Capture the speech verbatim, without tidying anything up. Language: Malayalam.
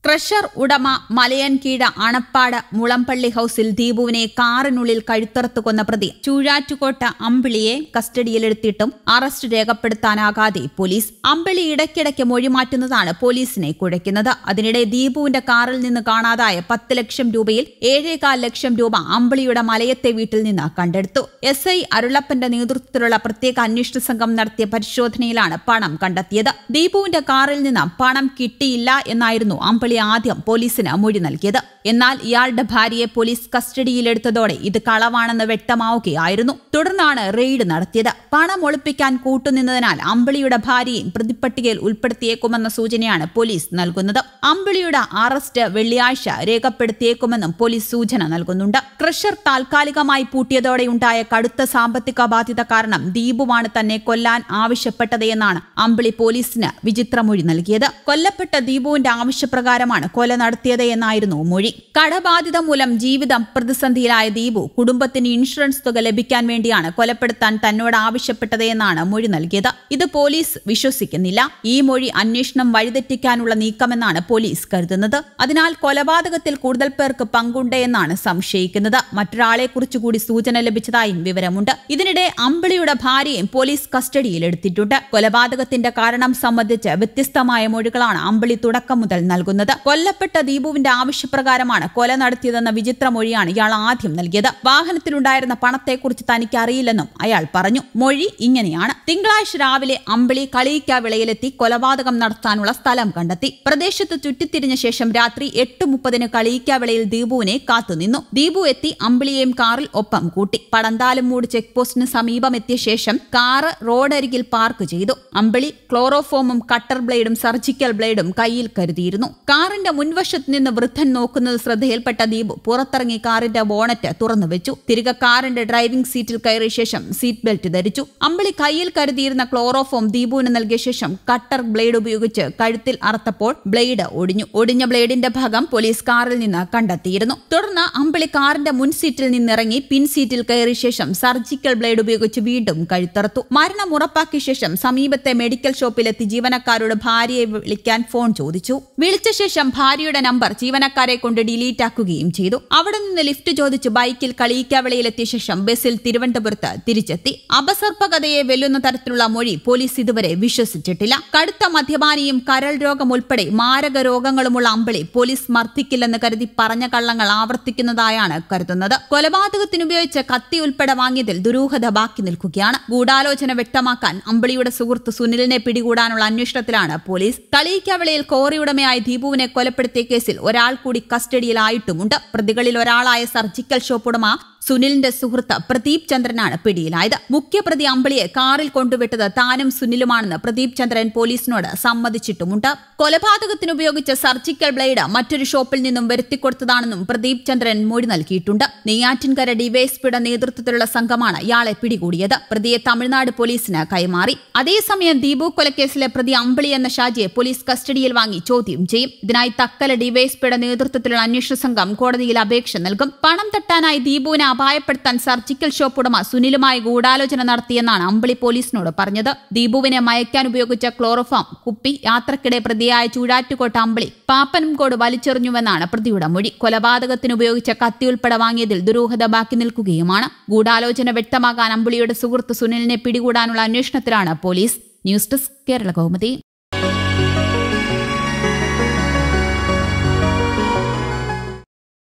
ക്രഷർ ഉടമ മലയൻകീഴ അണപ്പാട് മുളമ്പള്ളി ഹൌസിൽ ദീപുവിനെ കാറിനുള്ളിൽ കഴുത്തറുത്ത് കൊന്ന പ്രതി ചൂഴാറ്റുകോട്ട അമ്പിളിയെ കസ്റ്റഡിയിലെടുത്തിട്ടും അറസ്റ്റ് രേഖപ്പെടുത്താനാകാതെ പോലീസ്. അമ്പിളി ഇടയ്ക്കിടയ്ക്ക് മൊഴിമാറ്റുന്നതാണ് പോലീസിനെ കുഴയ്ക്കുന്നത്. അതിനിടെ ദീപുവിന്റെ കാറിൽ നിന്ന് കാണാതായ പത്ത് ലക്ഷം രൂപയിൽ ഏഴേകാൽ ലക്ഷം രൂപ അമ്പിളിയുടെ മലയത്തെ വീട്ടിൽ നിന്ന് കണ്ടെടുത്തു. എസ് ഐ അരുളപ്പന്റെ നേതൃത്വത്തിലുള്ള പ്രത്യേക അന്വേഷണ സംഘം നടത്തിയ പരിശോധനയിലാണ് പണം കണ്ടെത്തിയത്. ദീപുവിന്റെ കാറിൽ നിന്ന് പണം കിട്ടിയില്ല എന്നായിരുന്നു അമ്പിളി ആദ്യം പോലീസിന് മൊഴി നൽകിയത്. എന്നാൽ ഇയാളുടെ ഭാര്യയെ പോലീസ് കസ്റ്റഡിയിലെടുത്തതോടെ ഇത് കളവാണെന്ന് വ്യക്തമാവുകയായിരുന്നു. തുടർന്നാണ് റെയ്ഡ് നടത്തിയത്. പണം ഒളിപ്പിക്കാൻ കൂട്ടുനിന്നതിനാൽ അമ്പിളിയുടെ ഭാര്യയും പ്രതിപ്പട്ടികയിൽ ഉൾപ്പെടുത്തിയേക്കുമെന്ന സൂചനയാണ് പോലീസ് നൽകുന്നത്. അമ്പിളിയുടെ അറസ്റ്റ് വെള്ളിയാഴ്ച രേഖപ്പെടുത്തിയേക്കുമെന്നും പോലീസ് സൂചന നൽകുന്നുണ്ട്. ക്രഷർ താൽക്കാലികമായി പൂട്ടിയതോടെയുണ്ടായ കടുത്ത സാമ്പത്തിക ബാധ്യത കാരണം ദീപുവാണ് തന്നെ കൊല്ലാൻ ആവശ്യപ്പെട്ടത് എന്നാണ് അമ്പിളി പോലീസിന് വിചിത്രമൊഴി നൽകിയത്. കൊല്ലപ്പെട്ട ദീപുവിന്റെ ആവശ്യപ്രകാരമാണ് കൊല നടത്തിയത് എന്നായിരുന്നു മൊഴി. കടബാധിത മൂലം ജീവിതം പ്രതിസന്ധിയിലായ ദീപു കുടുംബത്തിന് ഇൻഷുറൻസ് തുക ലഭിക്കാൻ വേണ്ടിയാണ് കൊലപ്പെടുത്താൻ തന്നോട് ആവശ്യപ്പെട്ടത് എന്നാണ് മൊഴി നൽകിയത്. ഇത് പോലീസ് വിശ്വസിക്കുന്നില്ല. ഈ മൊഴി അന്വേഷണം വഴിതെറ്റിക്കാനുള്ള നീക്കമെന്നാണ് പോലീസ് കരുതുന്നത്. അതിനാൽ കൊലപാതകത്തിൽ കൂടുതൽ പേർക്ക് പങ്കുണ്ട് എന്നാണ് സംശയിക്കുന്നത്. മറ്റൊരാളെക്കുറിച്ച് കൂടി സൂചന ലഭിച്ചതായും വിവരമുണ്ട്. ഇതിനിടെ അമ്പിളിയുടെ ഭാര്യയും പോലീസ് കസ്റ്റഡിയിലെടുത്തിട്ടുണ്ട്. കൊലപാതകത്തിന്റെ കാരണം സംബന്ധിച്ച് വ്യത്യസ്തമായ മൊഴികളാണ് അമ്പിളി തുടക്കം മുതൽ നൽകുന്നത്. കൊല്ലപ്പെട്ട ദീപുവിന്റെ ആവശ്യപ്രകാരമാണ് കൊല നടത്തിയതെന്ന വിചിത്ര മൊഴിയാണ് ഇയാൾ ആദ്യം നൽകിയത്. വാഹനത്തിലുണ്ടായിരുന്ന പണത്തെക്കുറിച്ച് തനിക്ക് അറിയില്ലെന്നും അയാൾ പറഞ്ഞു. മൊഴി ഇങ്ങനെയാണ്: തിങ്കളാഴ്ച രാവിലെ അമ്പിളി കളിയിക്കാവിളയിലെത്തി കൊലപാതകം നടത്താനുള്ള സ്ഥലം കണ്ടെത്തി. പ്രദേശത്ത് ചുറ്റിത്തിരിഞ്ഞ ശേഷം രാത്രി എട്ട് മുപ്പതിന് കളിയിക്കാവിളയിൽ ദീപുവിനെ കാത്തുനിന്നു. ദീപു എത്തി അമ്പിളിയെയും കാറിൽ ഒപ്പം കൂട്ടി. പടന്താലുംമൂട് ചെക്ക് പോസ്റ്റിന് സമീപം എത്തിയ ശേഷം കാറ് റോഡരികിൽ പാർക്ക് ചെയ്തു. അമ്പിളി ക്ലോറോഫോമും കട്ടർ ബ്ലേഡും സർജിക്കൽ ബ്ലേഡും കയ്യിൽ കരുതിയിരുന്നു. കാറിന്റെ മുൻവശത്ത് നിന്ന് വൃദ്ധൻ നോക്കുന്നത് ശ്രദ്ധയിൽപ്പെട്ട ദീപു പുറത്തിറങ്ങി കാറിന്റെ ബോണറ്റ് തുറന്നു വെച്ചു. തിരികെ കാറിന്റെ ഡ്രൈവിംഗ് സീറ്റിൽ കയറിയ ശേഷം സീറ്റ് ബെൽറ്റ് ധരിച്ചു. അമ്പിളി കയ്യിൽ കരുതിയിരുന്ന ക്ലോറോഫോം ദീപുവിന് നൽകിയ ശേഷം കട്ടർ ബ്ലേഡ് ഉപയോഗിച്ച് കഴുത്തിൽ അറുത്തപ്പോൾ ബ്ലേഡ് ഒടിഞ്ഞു. ഒടിഞ്ഞ ബ്ലേഡിന്റെ ഭാഗം പോലീസ് കാറിൽ നിന്ന് കണ്ടെത്തിയിരുന്നു. തുടർന്ന് അമ്പിളി കാറിന്റെ മുൻ സീറ്റിൽ നിന്നിറങ്ങി പിൻ സീറ്റിൽ കയറിയ ശേഷം സർജിക്കൽ ബ്ലേഡ് ഉപയോഗിച്ച് വീണ്ടും കഴുത്തറുത്തു. മരണം ഉറപ്പാക്കിയ ശേഷം സമീപത്തെ മെഡിക്കൽ ഷോപ്പിലെത്തി ജീവനക്കാരോട് ഭാര്യയെ വിളിക്കാൻ ഫോൺ ചോദിച്ചു. വിളിച്ച ശേഷം ഭാര്യയുടെ നമ്പർ ജീവനക്കാരെ കൊണ്ട് ഡിലീറ്റ് ആക്കുകയും ചെയ്തു. അവിടെ നിന്ന് ലിഫ്റ്റ് ചോദിച്ച് ബൈക്കിൽ കളിയിക്കാവിളയിലെത്തിയ ശേഷം ബസ്സിൽ തിരുവനന്തപുരത്ത് തിരിച്ചെത്തി. അപസർപ്പകതയെ വെല്ലുന്ന തരത്തിലുള്ള മൊഴി പോലീസ് ഇതുവരെ വിശ്വസിച്ചിട്ടില്ല. കടുത്ത മദ്യപാനിയും കരൾ രോഗം ഉൾപ്പെടെ മാരക രോഗങ്ങളുമുള്ള അമ്പിളി പോലീസ് മർദ്ദിക്കില്ലെന്ന് കരുതി പറഞ്ഞ കള്ളങ്ങൾ ആവർത്തിക്കുന്നതായാണ് കരുതുന്നത്. കൊലപാതകത്തിനുപയോഗിച്ച കത്തി ഉൾപ്പെടെ വാങ്ങിയതിൽ ദുരൂഹത ബാക്കി നിൽക്കുകയാണ്. ഗൂഢാലോചന വ്യക്തമാക്കാൻ അമ്പിളിയുടെ സുഹൃത്ത് സുനിലിനെ പിടികൂടാനുള്ള അന്വേഷണത്തിലാണ് പോലീസ്. കളിയിക്കാവിളയിൽ കോറിയുടമയായ ദീപുവിനെ കൊലപ്പെടുത്തിയ കേസിൽ ഒരാൾ കൂടി കസ്റ്റഡിയിലായിട്ടുമുണ്ട്. പ്രതികളിൽ ഒരാളായ സർജിക്കൽ ഷോപ്പ് ഉടമ സുനിലിന്റെ സുഹൃത്ത് പ്രദീപ് ചന്ദ്രനാണ് പിടിയിലായത്. മുഖ്യപ്രതി അമ്പിളിയെ കാറിൽ കൊണ്ടുവിട്ടത് താനും സുനിലുമാണെന്ന് പ്രദീപ് ചന്ദ്രൻ പോലീസിനോട് സമ്മതിച്ചിട്ടുമുണ്ട്. കൊലപാതകത്തിനുപയോഗിച്ച സർജിക്കൽ ബ്ലേഡ് മറ്റൊരു ഷോപ്പിൽ നിന്നും വരുത്തിക്കൊടുത്തതാണെന്നും പ്രദീപ് ചന്ദ്രൻ മൊഴി നൽകിയിട്ടുണ്ട്. നെയ്യാറ്റിൻകര ഡിവൈഎസ്പിയുടെ നേതൃത്വത്തിലുള്ള സംഘമാണ് ഇയാളെ പിടികൂടിയത്. പ്രതിയെ തമിഴ്നാട് പോലീസിന് കൈമാറി. അതേസമയം ദീപു കൊലക്കേസിലെ പ്രതി അമ്പിളി എന്ന ഷാജിയെ പോലീസ് കസ്റ്റഡിയിൽ വാങ്ങി ചോദ്യം ചെയ്യും. ഇതിനായി തക്കല ഡിവൈഎസ്പിയുടെ നേതൃത്വത്തിലുള്ള അന്വേഷണ സംഘം കോടതിയിൽ അപേക്ഷ നൽകും. പണം തട്ടാനായി ദീപുവിനെ അപായപ്പെടുത്താൻ സർജിക്കൽ ഷോപ്പ് ഉടമ സുനിലുമായി ഗൂഢാലോചന നടത്തിയെന്നാണ് അമ്പിളി പോലീസിനോട് പറഞ്ഞത്. ദീപുവിനെ മയക്കാൻ ഉപയോഗിച്ച ക്ലോറോഫോം കുപ്പി യാത്രക്കിടെ പ്രതിയായ ചൂഴാറ്റുകോട്ട അമ്പിളി പാപ്പനംകോട് വലിച്ചെറിഞ്ഞുവെന്നാണ് പ്രതിയുടെ മൊഴി. കൊലപാതകത്തിന് ഉപയോഗിച്ച കത്തി ഉൾപ്പെടെ വാങ്ങിയതിൽ ദുരൂഹത ബാക്കി നിൽക്കുകയുമാണ്. ഗൂഢാലോചന വ്യക്തമാക്കാൻ അമ്പിളിയുടെ സുഹൃത്ത് സുനിലിനെ പിടികൂടാനുള്ള അന്വേഷണത്തിലാണ് പോലീസ്. News desk Kerala Kaumudi.